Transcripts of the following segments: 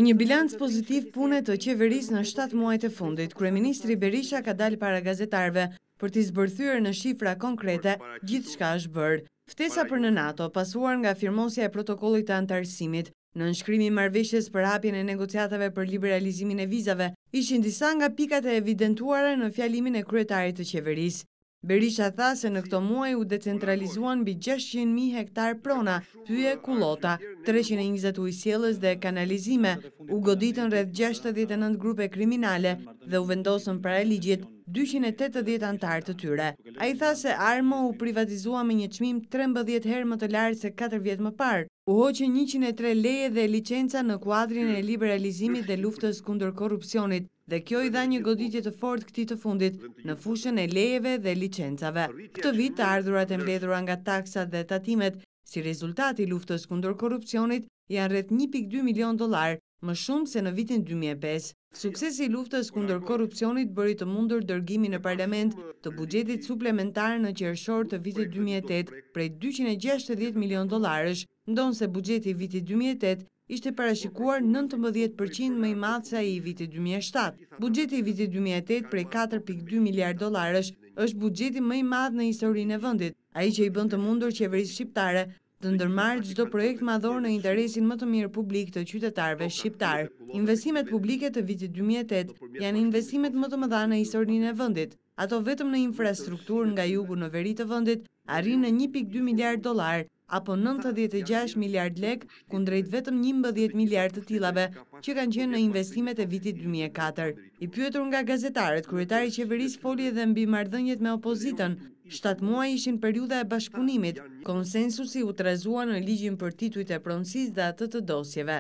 një bilanc pozitiv pune të qeverisë në 7 muajt e fundit, kryeministri Berisha ka dalë para gazetarëve për t'i zbërthyer në shifra konkrete gjithçka është bërë. Ftesa për në NATO, pasuar nga firmosja e protokollit të antarësimit, në nënshkrimi i marrëveshjes për hapjen e negociatave për liberalizimin e vizave, ishin disa nga pikat e evidentuara në fjalimin e kryetarit të qeverisë. Berisha tha se në këto muaj u decentralizuan mbi 600.000 hektar prona, pyje, kullota, 320 ujësjellës dhe kanalizime, u goditën rreth 69 grupe kriminale dhe u vendosën paraligjit 280 antar të tyre. Ai tha se Armo u privatizua me një çmim 13 herë më të lartë se 4 vjet më parë. U hoqën 103 leje dhe licenca në kuadrin e liberalizimit dhe luftës kundër korrupsionit, dhe kjo i dha një goditje të fortë këtij të fundit në fushën e lejeve dhe licencave. Këtë vit të ardhurat e mbledhura nga taksat dhe tatimet si rezultati i luftës kundër korrupsionit janë rreth 1.2 milion dollar, më shumë se në vitin 2005. Suksesi i luftës kundër korrupsionit bëri të mundur dërgimin në parlament të buxhetit suplementar në qershor të vitit 2008 prej 260 milion dollarësh, ndonse buxheti i vitit 2008 ishte parashikuar 19% më i madh se ai i vitit 2007. Buxheti i vitit 2008 prej 4.2 miliard dollarësh është buxheti më i madh në historinë e vendit, ai që i bën të mundur qeverisë shqiptare të ndërmarrë çdo projekt madhor në interesin më të mirë publik të qytetarëve shqiptar. Investimet publike të vitit 2008 janë investimet më të mëdha në historinë e vendit. Ato vetëm në infrastrukturë nga jugu në veri të vendit arrin në 1.2 miliard dollar, apo 96 miliard lek, kundrejt vetëm 11 miliard të tillave që kanë qenë në investimet e vitit 2004. I pyetur nga gazetarët, kryetari i qeverisë foli edhe mbi marrëdhëniet me opozitën. 7 muaj ishin periudha e bashkëpunimit, konsensusi u trezua në ligjin për titujt e pronësisë dhe atë të dosjeve.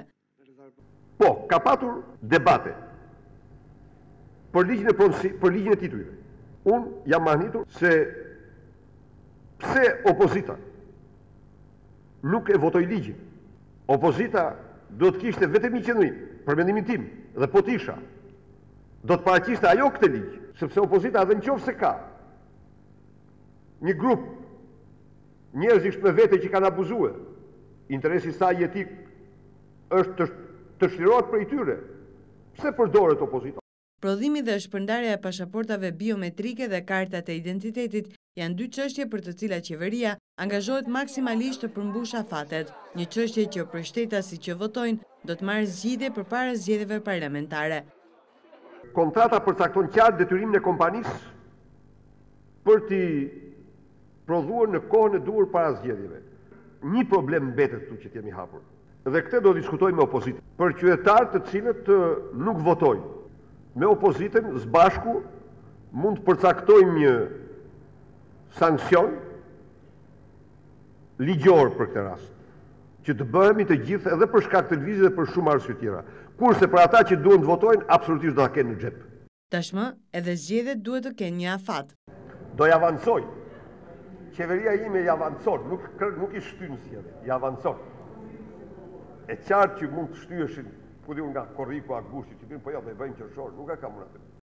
Po, ka patur debate për ligjin e titujve. Unë jam mahnitur se pse opozita nuk e votoi ligjin. Opozita do të kishte vetëm një qëndrim, për mendimin tim, dhe po t'isha, do të paraqiste ajo këtë ligj, sepse opozita edhe nëse ka një grup njerëzish me vete që kanë abuzuar, interesi i saj jetik është të shlirohet prej tyre. Pse përdoret opozita? Prodhimi dhe shpërndarja e pasaportave biometrike dhe kartat e identitetit janë 2 çështje për të cilat qeveria angazhohet maksimalisht të përmbush afatet, një çështje që për shtetasit që votojnë do të marrë zgjidhje përpara zgjedhjeve parlamentare. Kontrata përcakton qartë detyrimin e kompanisë për t'i prodhuar në kohën e duhur para zgjedhjeve. Një problem mbetet këtu që t'jemi hapur. Dhe këtë do diskutoj me opozitën. Për qytetarët të cilët nuk votojnë, me opozitën së bashku mund të përcaktojmë një sankcion ligjor për këtë rast, që të bëhemi të gjithë edhe për shkak të lëvizjes dhe për shumë arsye tjera. Kurse për ata që duan të votojnë, absolutisht do ta kenë në xhep. Tashmë, edhe zgjedhjet duhet të kenë një afat. Do avancoj. Qeveria ime avancon, nuk i shtyn zgjedhjet, avancon. E qartë që mund të shtyheshin, ku diun nga korriku, agushti, që po ja do e bëjmë qershor, nuk e kam unë atë.